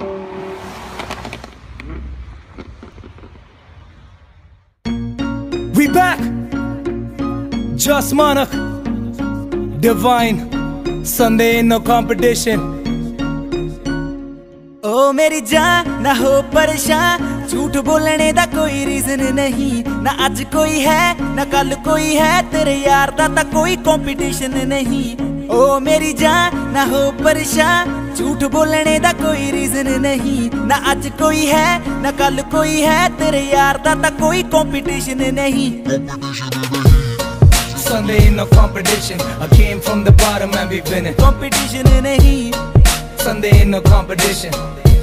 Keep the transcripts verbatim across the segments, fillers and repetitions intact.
We back, Just Manak, Divine, Sunday no competition. ओ मेरी जान ना हो परेशान, झूठ बोलने दा कोई रीजन नहीं। ना आज कोई है ना कल कोई है, तेरे यार दा ता कोई कंपटीशन नहीं। ओ मेरी जान ना हो परेशान, झूठ बोलने दा कोई रीजन नहीं। ना आज कोई है ना कल कोई है, तेरे यार दा ता कोई कंपटीशन नहीं। Sunday no competition, I came from the bottom and we winning. Competition नहीं, Sunday no competition.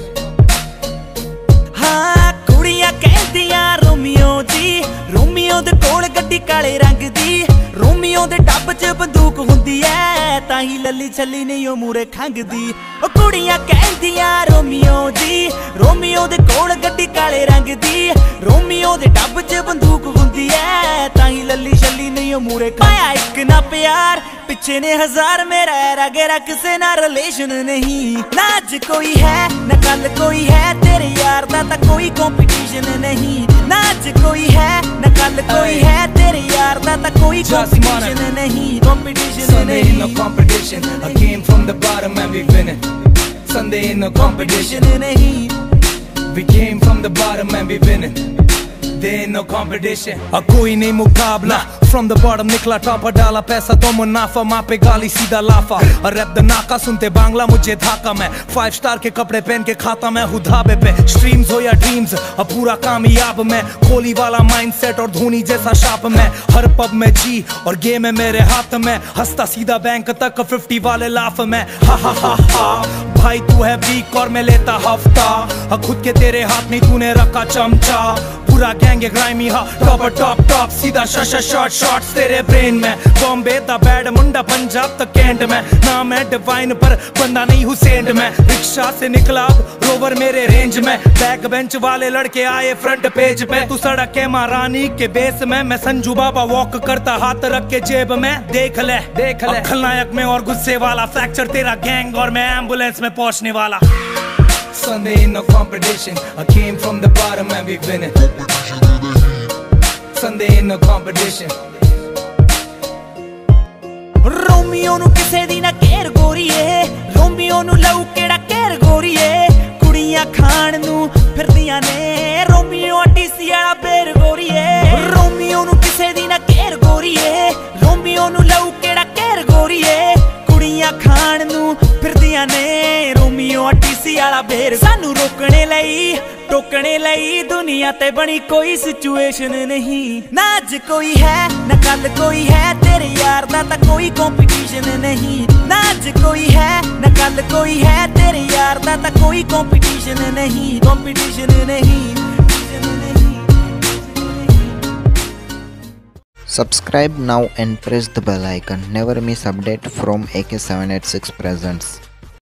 हाँ कुड़ियां कहदियां रोमियो जी, रोमियो दे कोल गड्डी काले रंग दी। रोमियो दे टब च बंदूक हुंदी ऐ, ताही लली छली नहीं ओ मूरे खंगदी। ओ कुड़ियां कहदियां रोमियो जी, रोमियो दे कोल गड्डी काले रंग दी। रोमियो दे टब च बंदूक हुंदी ऐ, ताही लली छली नहीं ओ मूरे पाया एक ना प्यार, पिछे ने हजार मेरा रगेरा किसे ना रिलेशन नहीं। ना आज कोई है ना कल कोई है, तेरे यार दा ता कोई कंपटीशन नहीं। ना आज कोई है ना कल कोई है, तेरे यार दा ता कोई कंपटीशन नहीं। कंपटीशन Sunday नहीं, no competition, I came from the bottom and we winning. Sunday no competition, नहीं, we came from the bottom and we winning. There ain't no competition, a कोई नहीं मुकाबला। From the bottom निकला topper, डाला पैसा तो मुनाफा, माँ पे गाली सीधा लाफा। और रैप द नाका सुनते बांग्ला मुझे धाका। मैं फाइव स्टार के कपड़े पहन के खाता मैं हूँ ढाबे पे। स्ट्रीम्स हो या ड्रीम्स, अब पूरा कामयाब मैं। कोहली वाला माइंडसेट और धोनी जैसा शाप मैं। हर पब में जी और गेम है मेरे हाथ में, हंसता सीधा बैंक तक फिफ्टी वाले लाफ में। हा हा हा हा भाई तू है वीक और मैं लेता हफ्ता, खुद के तेरे हाथ में तूने रखा चमचा। पूरा गैंग है ग्राइमी हा, टॉप टॉप टॉप सीधा शॉट शॉट शॉट्स तेरे ब्रेन में। बॉम्बे दा बैड मुंडा पंजाब तक कैंट में। ना मैं डिवाइन पर बंदा नहीं हुसैन में। रिक्शा से निकला रोवर मेरे रेंज में, बैक बेंच वाले लड़के आए फ्रंट पेज पे। तू सड़क के महारानी के बेस में, मैं संजू बाबा वॉक करता हाथ रख के जेब में। देख ले देख ले खलनायक में और गुस्से वाला, फ्रैक्चर तेरा गैंग और मैं एम्बुलेंस में पहुंचने वाला। Sunday ain't no competition, I came from the bottom and we winning. Sunday ain't no competition. Romeo नु किसे दी ना केर गोरीए, रोमियो नु लऊ केड़ा केर गोरीए। कुड़ियां खान नु फिरदियां ने, रोमियो टीसी वाला बेर गोरीए। रोमियो नु किसे दी ना केर गोरीए, रोमियो नु लऊ केड़ा केर गोरीए। कुड़ियां खान नु फिरदियां ने, रोमियो टीसी वाला बेर। सानू रोकने लई टोकने लई दुनिया ते बनी कोई सिचुएशन नहीं। ना आज कोई है ना कल कोई है, तेरे यार दा ता कोई कंपटीशन नहीं। ना आज कोई है ना कल कोई है, तेरे यार दा ता कोई कंपटीशन नहीं। कंपटीशन नहीं। Subscribe now and press the bell icon. Never miss update from A K seven eight six Presents.